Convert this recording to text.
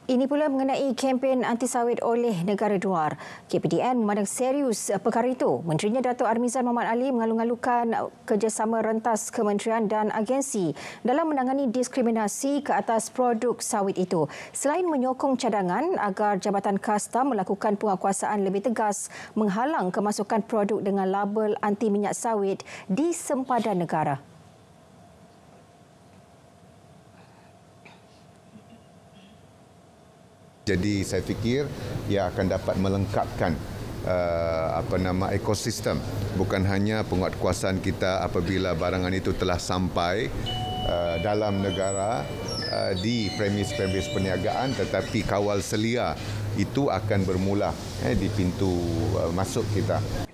Ini pula mengenai kempen anti sawit oleh negara luar. KPDN memandang serius perkara itu. Menterinya Datuk Armizan Mohamad Ali mengalu-alukan kerjasama rentas kementerian dan agensi dalam menangani diskriminasi ke atas produk sawit itu. Selain menyokong cadangan agar Jabatan Kasta melakukan penguatkuasaan lebih tegas menghalang kemasukan produk dengan label anti minyak sawit di sempadan negara. Jadi saya fikir ia akan dapat melengkapkan ekosistem, bukan hanya penguatkuasaan kita apabila barangan itu telah sampai dalam negara di premis-premis perniagaan, tetapi kawal selia itu akan bermula di pintu masuk kita.